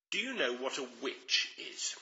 Do you know what a witch is?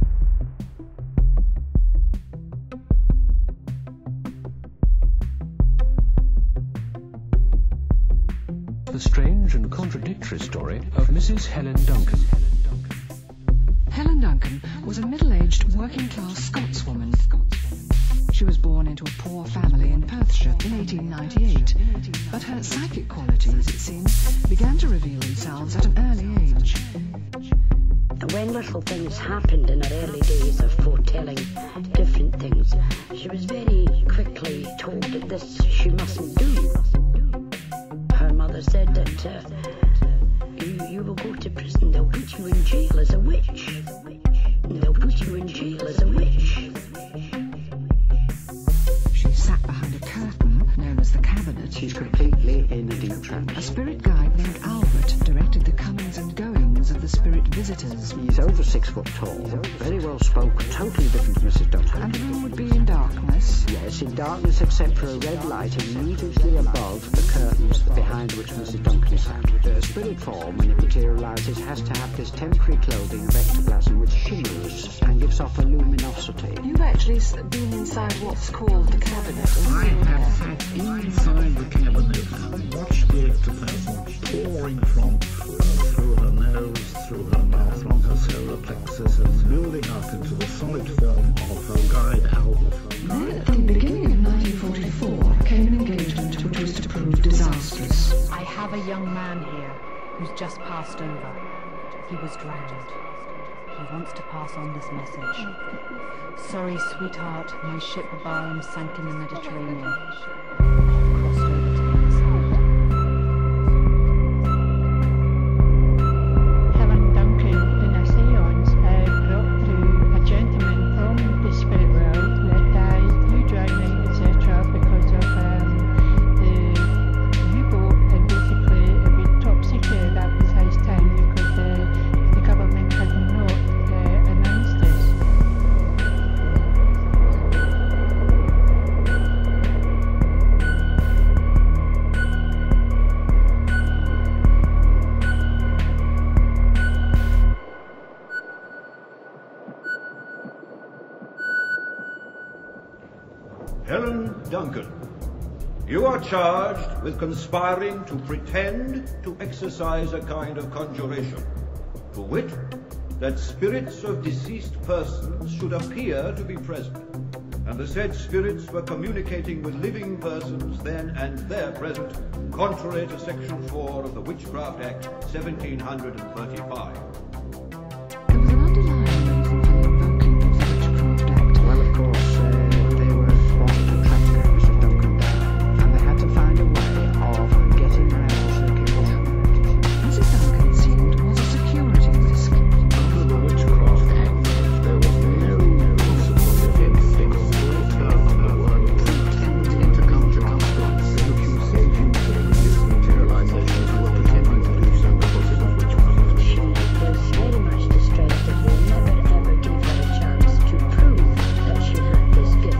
The strange and contradictory story of Mrs. Helen Duncan. Helen Duncan was a middle-aged working-class Scotswoman. She was born into a poor family in Perthshire in 1898, but her psychic qualities, it seems, began to reveal themselves at an early age. When little things happened in her early days of foretelling different things, she was very quickly told that this she mustn't do. Her mother said that you will go to prison, they'll put you in jail as a witch. They'll put you in jail as a witch. She sat behind a curtain known as the cabinet. She's completely in a deep trance. A spirit guide named Albert directed the comings and goings of the spirit visitors. He's over 6 foot tall, very well spoken, totally different to Mrs. Duncan. And the room would be in darkness. Yes, in darkness except for a red light immediately above the curtains behind which Mrs. Duncan sat. The spirit form, when it materialises, has to have this temporary clothing of ectoplasm which shimmers and gives off a luminosity. You've actually been inside what's called the cabinet. I have sat inside the cabinet and watched the ectoplasm pouring from through her nose, through her mouth, along her solar plexus, and building up into the solid form of her guide Albert. Then, at the beginning of 1944, came an engagement which was to prove disastrous. I have a young man here who's just passed over. He was drowned. He wants to pass on this message. Sorry, sweetheart, my ship Barham sank in the Mediterranean. Crossed over to the other side. Helen Duncan in a seance brought through a gentleman from the spirit world who had died through drowning, etc. because of the U-boat, and basically it was top secret. That was his time because the government had not announced this. Helen Duncan, you are charged with conspiring to pretend to exercise a kind of conjuration, to wit, that spirits of deceased persons should appear to be present, and the said spirits were communicating with living persons then and there present, contrary to Section 4 of the Witchcraft Act 1735. There was an underlying reason for the invoking of the Witchcraft Act. Well, of course, they were wanting to track Mrs. Duncan down, and they had to find a way of getting her out of circulation. Mrs. Duncan, it seemed, was a security risk. Under the Witchcraft Act, there was no possibility of fixed term of the word pretending to conjure up spirits. If you say you can use materialization, you were pretending to do so because it was witchcraft. She was very much distressed that they never ever gave her a chance to prove that she had this gift.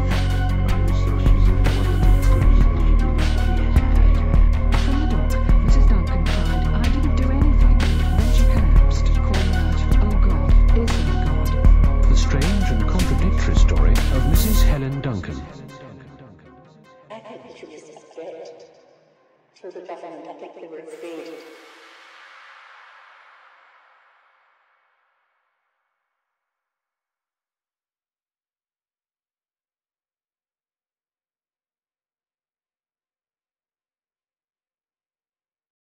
From the dock, Mrs. Duncan cried, "I didn't do anything." Then she collapsed, calling out, "Oh God, is there a God?" The strange and contradictory story of Mrs. Helen Duncan. I think she was scared. So the government, I think they were afraid